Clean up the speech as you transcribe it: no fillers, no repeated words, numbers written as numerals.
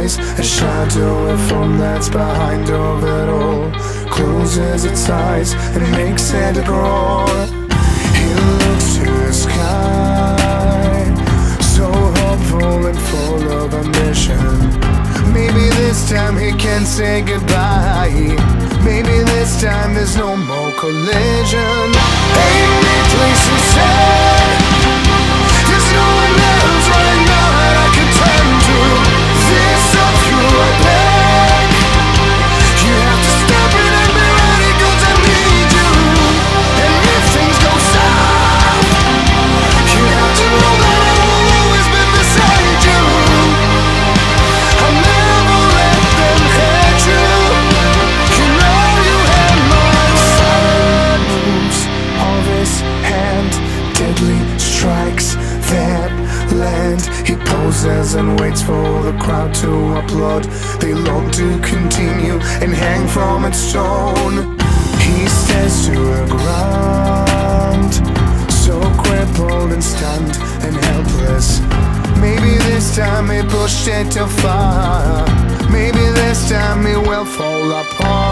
eyes, a shadowy form that's behind of it all, closes its eyes and makes it grow. He looks to the sky, so hopeful and full of ambition. Maybe this time he can say goodbye. Maybe this time there's no more collision. Ain't no place to say. There's no one else right now that I can turn to. This of you I beg. You have to step in and be ready, 'cause I need you. And if things go south, you have to know that I will always be beside you. I'll never let them hurt you. You know you have my silent moves of his hand, deadly strikes that land. He poses and waits for the crowd to applaud. They long to continue and hang from its stone. He stares to the ground, so crippled and stunned and helpless. Maybe this time he pushed it too far. Maybe this time he will fall apart.